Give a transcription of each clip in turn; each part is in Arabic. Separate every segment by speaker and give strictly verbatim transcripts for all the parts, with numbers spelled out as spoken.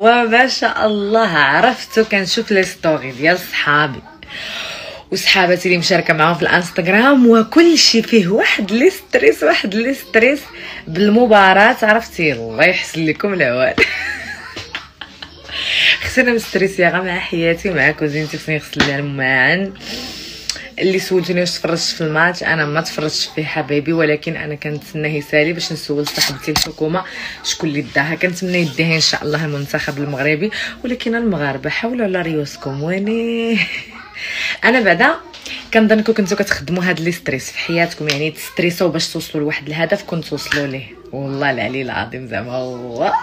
Speaker 1: وما شاء الله عرفتو كنشوف لي ستوري ديال صحابي وصحاباتي اللي مشاركه معاهم في الانستغرام، وكل شيء فيه واحد لي ستريس واحد لي ستريس بالمباراه. عرفتي الله يحسن لكم العوان. خصنا مستريسيه غير مع حياتي مع كوزينتي، خصني نغسل لها الماعن. اللي سولتوني واش تفرجت في الماتش، انا ما تفرجتش فيه حبايبي، ولكن انا كنتسنى يسالي باش نسول صاحبتي الحكومه شكون اللي داها. كنتمنى يديها ان شاء الله المنتخب المغربي، ولكن المغاربه حاولوا على ريوسكم. ويني انا بعدا كنظنكم كنتو كتخدموا هاد لي ستريس في حياتكم، يعني تستريسوا باش توصلوا لواحد الهدف كنتو توصلوا ليه. والله العلي العظيم زعما هو.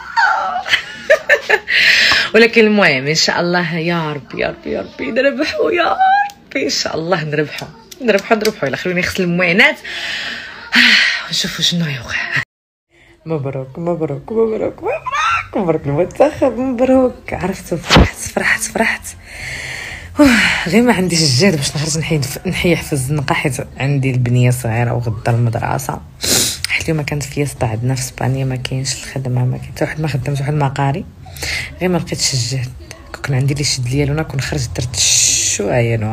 Speaker 1: ولكن المهم ان شاء الله يا ربي يا ربي يا ربي نربحوا، يا ربي ان شاء الله نربحوا نربحوا نربحوا. يلا خلوني نغسل المعينات ونشوفوا شنو يوقع. مبروك مبروك مبروك مبروك مبروك المنتخب مبروك. عرفتوا فرحت فرحت فرحت غير ما عنديش الجهد باش نخرج نحيد نحيح في الزنقه، حيت عندي البنيه صغيره وغدا المدرسه. حيت اليوم كانت فيستا عندنا في اسبانيا، ما كاينش الخدمه، ما كاين حتى واحد ما خدمش، واحد ما قاري، غير ما لقيتش الجهد. كون عندي لي شد ديالو كون خرجت درت شويه نوا.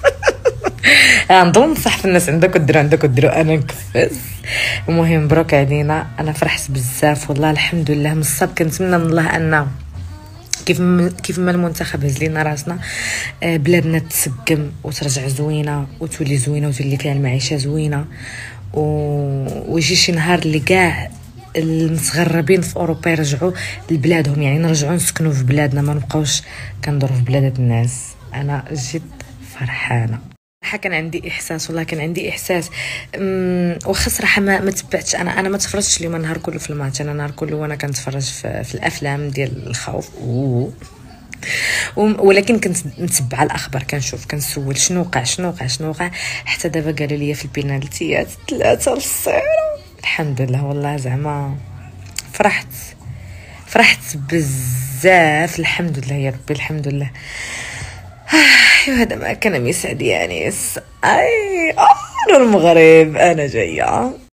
Speaker 1: نضل نصح في الناس عندك وديروا عندك وديروا، انا نكفز. المهم مبروك علينا، انا فرحت بزاف والله الحمد لله. من الصب كنتمنى من الله ان كيف ما كيف ما المنتخب هز لينا راسنا، بلادنا تسقم وترجع زوينه وتولي زوينه وتولي فيها المعيشه زوينه، ويجي شي نهار اللي كاع المتغربين في اوروبا يرجعوا لبلادهم، يعني نرجعوا نسكنوا في بلادنا، ما نبقاوش كندوروا في بلاد الناس. انا جد فرحانه. صراحه كان عندي احساس، والله كان عندي احساس واخا صراحه ما, ما تبعتش. انا انا ما تفرجتش اليوم النهار كله في الماتش، انا النهار كله وانا كنتفرج في, في الافلام ديال الخوف. أوه. ولكن كنت متبعه الاخبار، كنشوف كنسول شنو وقع شنو وقع شنو وقع، حتى دابا قالوا لي في البينالتيات ثلاثة للصفر. الحمد لله والله زعما فرحت فرحت بزاف. الحمد لله يا ربي الحمد لله. هذا ما كان يسعد يعني. اي انا المغرب انا جايه.